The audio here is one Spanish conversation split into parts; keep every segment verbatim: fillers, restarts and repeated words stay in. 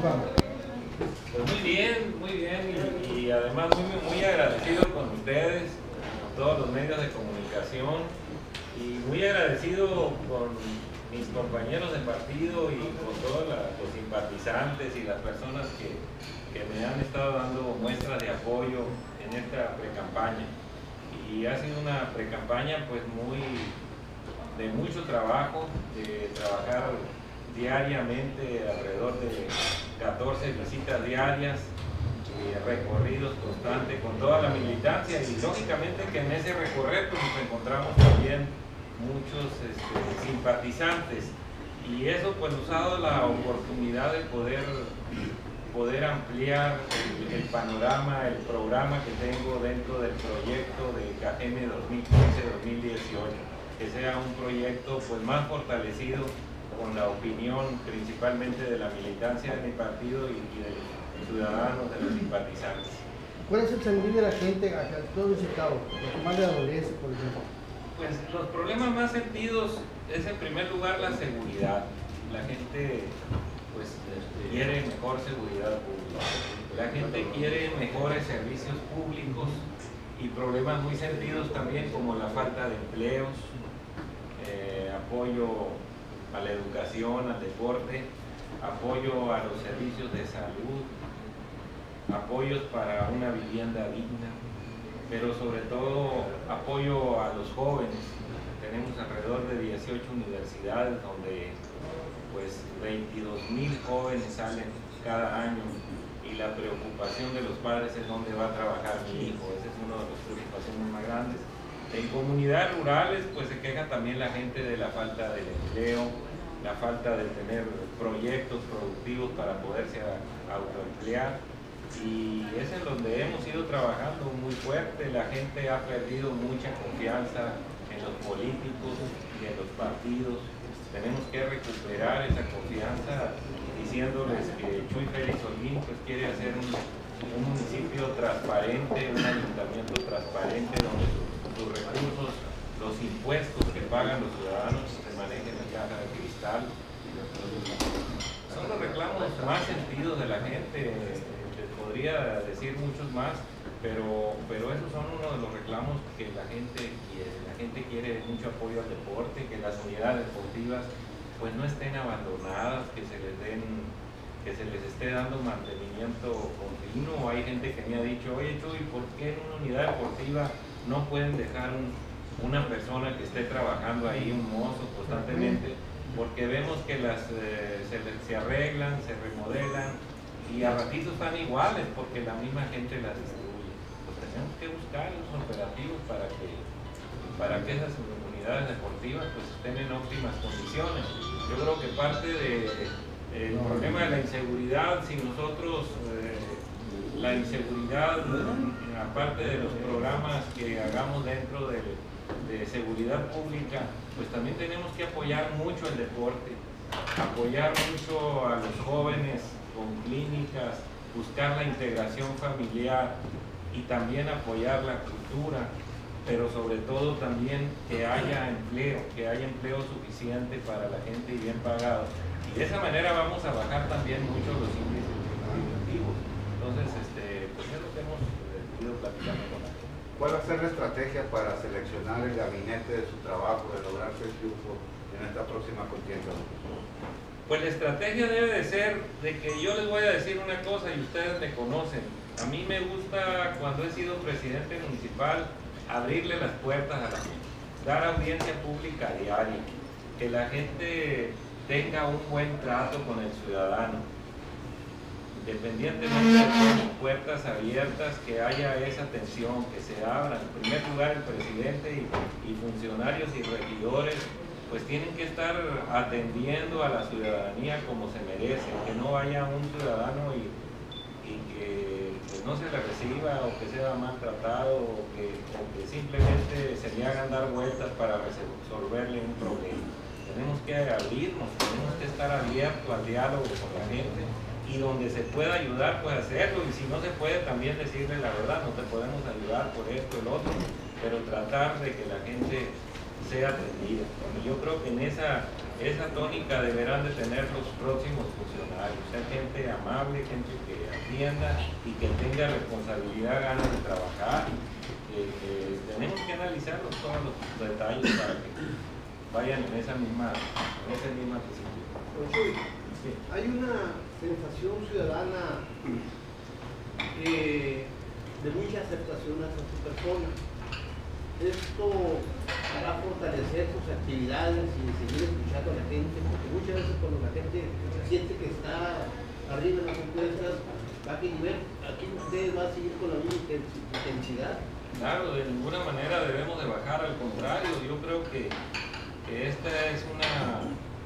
Juan? Pues muy bien, muy bien y, y además muy, muy agradecido con ustedes, con todos los medios de comunicación y muy agradecido con mis compañeros de partido y con todos la, los simpatizantes y las personas que, que me han estado dando muestras de apoyo en esta pre-campaña. Y ha sido una pre-campaña pues muy de mucho trabajo, de trabajar diariamente alrededor de catorce visitas diarias, eh, recorridos constantes con toda la militancia y lógicamente que en ese recorrer pues, nos encontramos también muchos este, simpatizantes y eso pues nos ha dado la oportunidad de poder, poder ampliar el, el panorama, el programa que tengo dentro del proyecto de CAGEME dos mil quince a dos mil dieciocho, que sea un proyecto pues más fortalecido con la opinión principalmente de la militancia de mi partido y, y de los ciudadanos, de los simpatizantes. ¿Cuál es el sentir de la gente acá en todo ese estado? Lo que más le adolece, por ejemplo. Pues los problemas más sentidos es en primer lugar la seguridad. La gente pues quiere mejor seguridad pública. La gente quiere mejores servicios públicos y problemas muy sentidos también como la falta de empleos, eh, apoyo a la educación, al deporte, apoyo a los servicios de salud, apoyos para una vivienda digna, pero sobre todo apoyo a los jóvenes. Tenemos alrededor de dieciocho universidades donde pues veintidós mil jóvenes salen cada año y la preocupación de los padres es dónde va a trabajar mi hijo. Esa es una de las preocupaciones más grandes. En comunidades rurales pues se queja también la gente de la falta del empleo, la falta de tener proyectos productivos para poderse autoemplear y es en donde hemos ido trabajando muy fuerte. La gente ha perdido mucha confianza en los políticos y en los partidos. Tenemos que recuperar esa confianza diciéndoles que Chuy Félix Holguín pues quiere hacer un, un municipio transparente, un ayuntamiento transparente donde sus, sus recursos, los impuestos que pagan los ciudadanos se manejen en caja de cristal. Son los reclamos más sentidos de la gente, les podría decir muchos más, pero, pero esos son uno de los reclamos que la gente quiere. La gente quiere mucho apoyo al deporte, que las unidades deportivas pues no estén abandonadas, que se les den, que se les esté dando mantenimiento continuo. Hay gente que me ha dicho, oye Chuy, ¿por qué en una unidad deportiva no pueden dejar un, una persona que esté trabajando ahí, un mozo constantemente? Porque vemos que las eh, se, se arreglan, se remodelan y a ratitos están iguales porque la misma gente las destruye. Pues tenemos que buscar los operativos para que, para que esas unidades deportivas pues estén en óptimas condiciones. Yo creo que parte del de, problema de la inseguridad, si nosotros eh, la inseguridad, aparte de los programas que hagamos dentro del de seguridad pública, pues también tenemos que apoyar mucho el deporte, apoyar mucho a los jóvenes con clínicas, buscar la integración familiar y también apoyar la cultura, pero sobre todo también que haya empleo, que haya empleo suficiente para la gente y bien pagado. Y de esa manera vamos a bajar también mucho los índices delictivos. Entonces, este, pues es lo que hemos ido platicando con la gente. ¿Cuál va a ser la estrategia para seleccionar el gabinete de su trabajo, de lograr su triunfo en esta próxima contienda? Pues la estrategia debe de ser de que yo les voy a decir una cosa y ustedes me conocen. A mí me gusta, cuando he sido presidente municipal, abrirle las puertas a la gente, dar audiencia pública diaria, que la gente tenga un buen trato con el ciudadano. Independientemente de tener puertas abiertas, que haya esa atención, que se abra. En primer lugar, el presidente y, y funcionarios y regidores pues tienen que estar atendiendo a la ciudadanía como se merece, que no vaya un ciudadano y, y que pues, no se le reciba o que sea maltratado o que, o que simplemente se le hagan dar vueltas para resolverle un problema. Tenemos que abrirnos, tenemos que estar abiertos al diálogo con la gente y donde se pueda ayudar, pues hacerlo, y si no se puede también decirle la verdad, no te podemos ayudar por esto, el otro, pero tratar de que la gente sea atendida. Y yo creo que en esa esa tónica deberán de tener los próximos funcionarios, ser gente amable, gente que atienda y que tenga responsabilidad, ganas de trabajar. Eh, eh, tenemos que analizar todos los detalles para que vayan en esa misma, en esa misma posición. Sí. Hay una sensación ciudadana eh, de mucha aceptación hacia su persona. Esto hará fortalecer sus actividades y seguir escuchando a la gente, porque muchas veces cuando la gente siente que está arriba en las encuestas, baja nivel, aquí usted va a seguir con la misma intensidad. Claro, de ninguna manera debemos de bajar, al contrario, yo creo que, que esta es una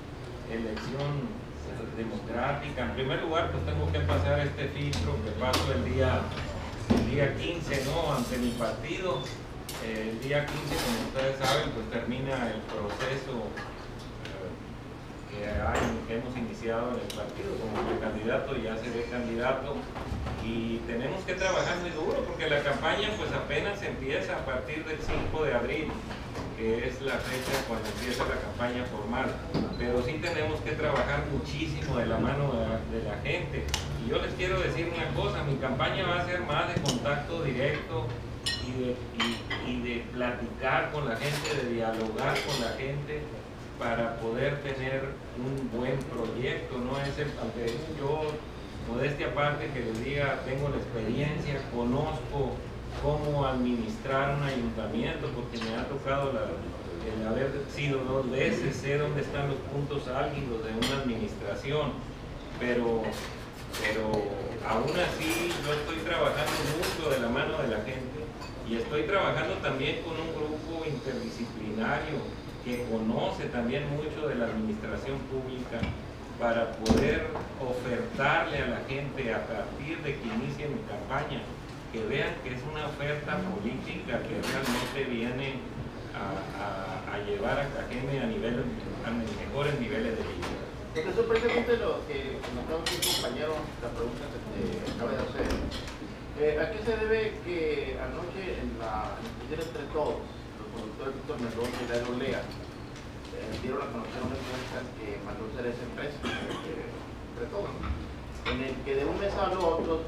elección democrática. En primer lugar, pues tengo que pasar este filtro que paso el día, el día quince, ¿no? Ante mi partido. Eh, el día quince, como ustedes saben, pues termina el proceso eh, que, hay, que hemos iniciado en el partido como precandidato, ya seré candidato y tenemos que trabajar muy duro porque la campaña pues apenas empieza a partir del cinco de abril, que es la fecha cuando empieza la campaña formal, pero sí tenemos que trabajar muchísimo de la mano de la, de la gente. Y yo les quiero decir una cosa, mi campaña va a ser más de contacto directo y de, y, y de platicar con la gente, de dialogar con la gente para poder tener un buen proyecto. No es el, aunque yo, modestia aparte, que les diga, tengo la experiencia, conozco cómo administrar un ayuntamiento, porque me ha tocado la, el haber sido dos veces, sé dónde están los puntos álgidos de una administración, pero, pero aún así yo estoy trabajando mucho de la mano de la gente y estoy trabajando también con un grupo interdisciplinario que conoce también mucho de la administración pública para poder ofertarle a la gente a partir de que inicie mi campaña, que vean que es una oferta política que realmente viene a, a, a llevar a Cajeme a, nivel, a mejores niveles de vida. Profesor, precisamente lo que nos acaba de decir un compañero, la pregunta que te acaba de hacer, eh, ¿a qué se debe que anoche en la en entre todos, los conductores Víctor Mendoza y Dairo Lea, eh, dieron a conocer una encuesta que mandó hacer esa empresa, eh, entre todos, en el que de un mes al otro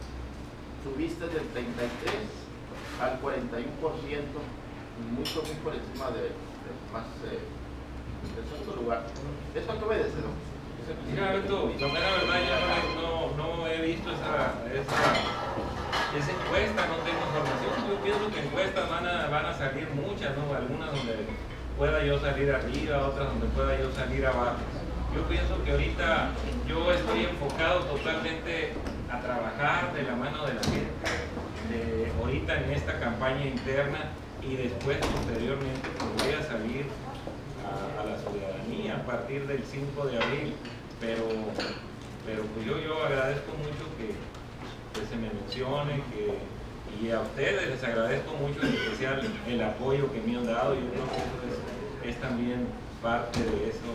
subiste del treinta y tres al cuarenta y uno por ciento, mucho muy por encima de, de más eh, del segundo lugar. ¿Eso a qué obedece, no? Mira, Beto, la mera verdad yo no, no he visto esa, esa, esa encuesta, no tengo información. Yo pienso que encuestas van a, van a salir muchas, ¿no? Algunas donde pueda yo salir arriba, otras donde pueda yo salir abajo. Yo pienso que ahorita yo estoy enfocado totalmente a trabajar de la mano de la gente, de, ahorita en esta campaña interna y después posteriormente pues voy a salir a, a la ciudadanía a partir del cinco de abril, pero, pero pues yo, yo agradezco mucho que, que se me mencione, que, y a ustedes les agradezco mucho en especial el apoyo que me han dado. Yo creo que eso es, es también parte de eso,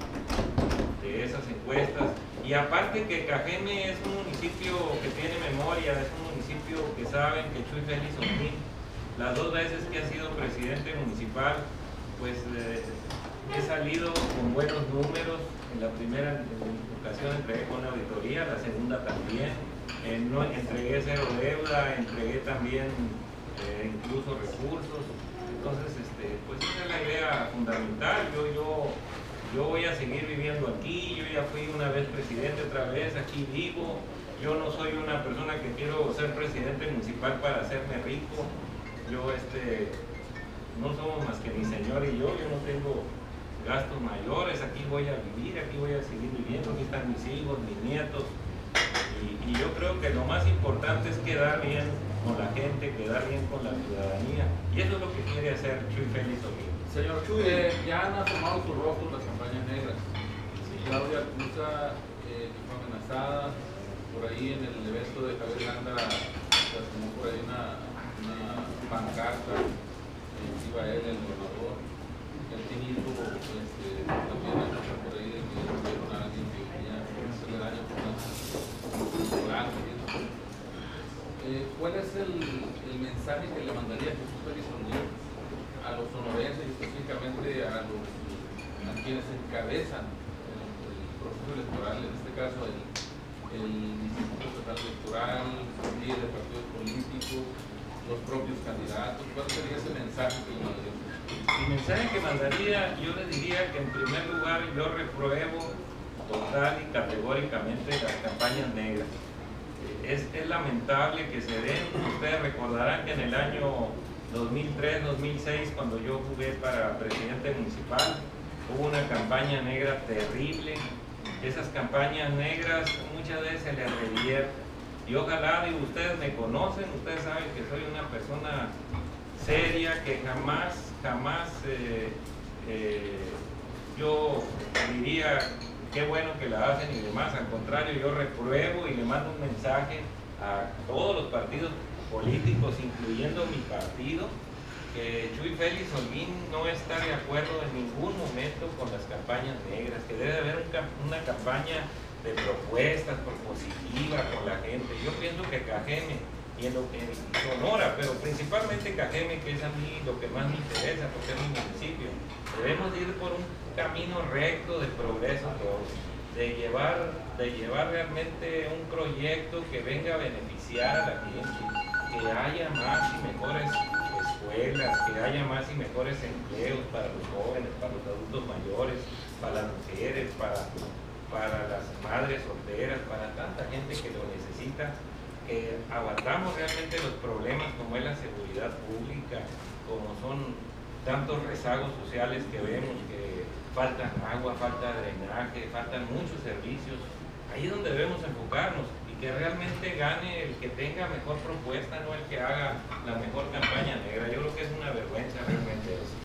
de esas encuestas. Y aparte que Cajeme es un municipio que tiene memoria, es un municipio que saben que Chuy Félix Ortín, las dos veces que ha sido presidente municipal, pues eh, he salido con buenos números. En la primera ocasión entregué con auditoría, la segunda también. Eh, no, entregué cero deuda, entregué también eh, incluso recursos. Entonces, este, pues esa es la idea fundamental. Yo, yo, yo voy a seguir viviendo aquí, yo ya fui una vez presidente, otra vez aquí vivo. Yo no soy una persona que quiero ser presidente municipal para hacerme rico. Yo este, no somos más que mi señor y yo, yo no tengo gastos mayores, aquí voy a vivir, aquí voy a seguir viviendo, aquí están mis hijos, mis nietos. Y, y yo creo que lo más importante es quedar bien con la gente, quedar bien con la ciudadanía. Y eso es lo que quiere hacer Chuy Félix Ortín. Señor Chuy, eh, ya han asomado sus rostros las campañas negras. Claudia Cuza, eh, que fue amenazada, por ahí en el evento de Javier Landa se asomó por ahí una, una pancarta, eh, iba él, el gobernador. El tinito este, también anda por ahí de que vieron a alguien que quería hacerle daño con las blancas. Eh, ¿Cuál es el, el mensaje que le mandaría Jesús Félix Ortín a los sonorenses y específicamente a los, a a quienes encabezan el, el proceso electoral, en este caso el, el Instituto Estatal Electoral, los líderes de partidos políticos, los propios candidatos. ¿Cuál sería ese mensaje que le mandaría? El mensaje que mandaría, yo le diría que en primer lugar yo repruebo total y categóricamente las campañas negras. Es, es lamentable que se den. Ustedes recordarán que en el año dos mil tres, dos mil seis, cuando yo jugué para presidente municipal, hubo una campaña negra terrible. Esas campañas negras muchas veces se les revierte. Y ojalá, digo, ustedes me conocen, ustedes saben que soy una persona seria, que jamás, jamás eh, eh, yo diría qué bueno que la hacen y demás. Al contrario, yo repruebo y le mando un mensaje a todos los partidos políticos, incluyendo mi partido, que Chuy Félix Holguín no está de acuerdo en ningún momento con las campañas negras, que debe haber un, una campaña de propuestas propositivas con la gente. Yo pienso que Cajeme y en, lo, en Sonora, pero principalmente Cajeme, que es a mí lo que más me interesa porque es mi municipio, debemos ir por un camino recto de progreso todos, de llevar, de llevar realmente un proyecto que venga a beneficiar a la gente, que haya más y mejores escuelas, que haya más y mejores empleos para los jóvenes, para los adultos mayores, para las mujeres, para, para las madres solteras, para tanta gente que lo necesita, que abatamos realmente los problemas como es la seguridad pública, como son tantos rezagos sociales que vemos, que falta agua, falta drenaje, faltan muchos servicios. Ahí es donde debemos enfocarnos y que realmente gane el que tenga mejor propuesta, no el que haga la mejor campaña negra. Yo creo que es una vergüenza realmente eso.